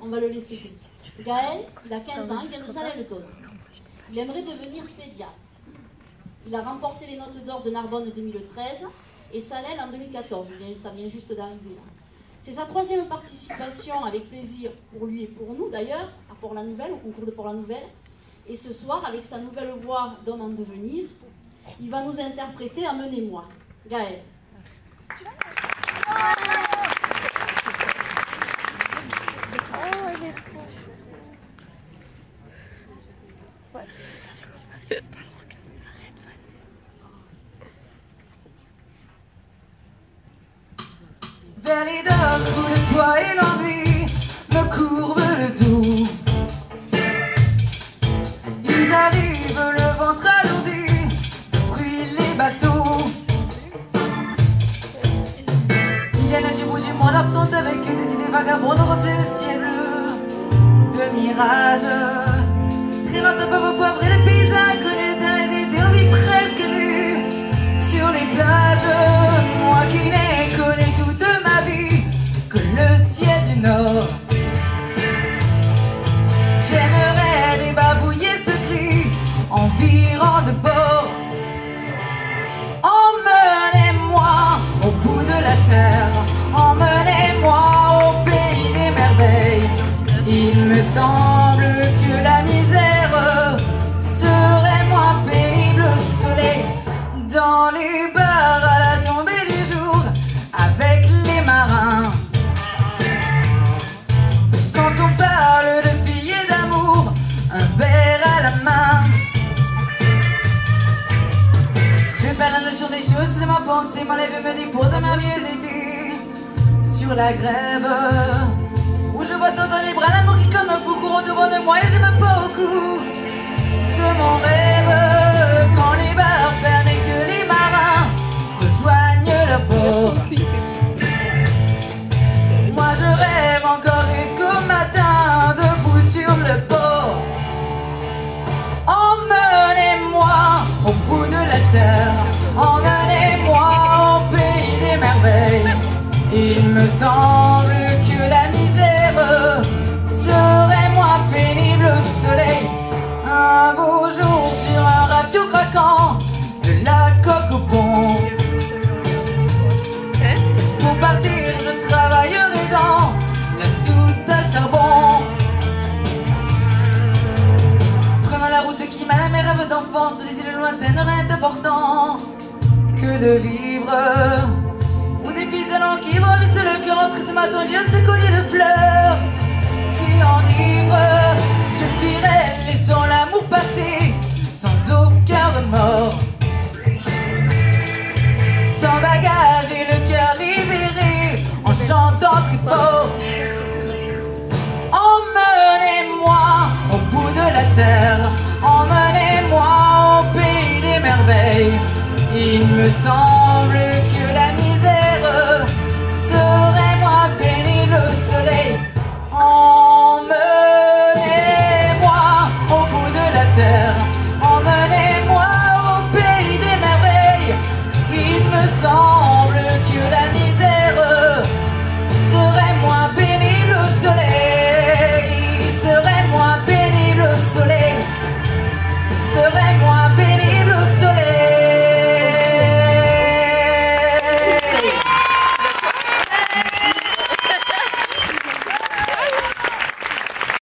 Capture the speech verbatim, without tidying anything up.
on va le laisser. Gaël, il a quinze ans, il vient de Salelles-d'Aude. Il aimerait devenir pédiatre. Il a remporté les notes d'or de Narbonne deux mille treize et Salelles en deux mille quatorze. Ça vient juste d'arriver là. C'est sa troisième participation, avec plaisir pour lui et pour nous d'ailleurs, à Port-la-Nouvelle, au concours de Port-la-Nouvelle. Et ce soir, avec sa nouvelle voix d'homme en devenir, il va nous interpréter Amenez-moi. Gaël. Vers les docks où le poids et l'ennui me courbent le dos. Ils arrivent, le ventre alourdi, fruits les bateaux. Ils viennent du bout du monde, apportent avec eux des idées vagabondes, reflets le ciel bleu de mirage. Très loin de vos poivres et les paysages connus dans les étés, on vit presque nus sur les plages. Moi qui n'ai connu toute ma vie que le ciel du Nord. J'aimerais débabouiller ce cri en virant de bord. Emmenez-moi au bout de la terre, emmenez-moi au pays des merveilles. Il me semble que la misère serait moins pénible au soleil. Dans les bars à la tombée du jour, avec les marins. Quand on parle de filles et d'amour, un verre à la main. Je fais la nature des choses de ma pensée, m'enlève et me dépose à ma mieux été sur la grève. Où je vois dans les bras l'amour qui comme un fou court au devant de moi et j'aime beaucoup de mon rêve. Quand les bars ferment et que les marins rejoignent leur bord. Moi je rêve encore jusqu'au matin, debout sur le port. Emmenez-moi au bout de la terre, emmenez-moi au pays des merveilles. Il me semble que la misère serait moins pénible au soleil. Un beau jour sur un rafio craquant, de la coque au pont. Pour partir je travaillerai dans la soute à charbon. Prenant la route qui mène à mes rêves d'enfance, sur les îles lointaines, rien d'important que de vivre. Ou des pigeons qui vomissent le cœur entre ce matin, Dieu, ce collier de fleurs qui enivrent. Je fuirai, laissant l'amour passer, sans aucun remords. Sans bagage et le cœur libéré, en chantant très fort. Emmenez-moi au bout de la terre, emmenez-moi au pays des merveilles. Il me semble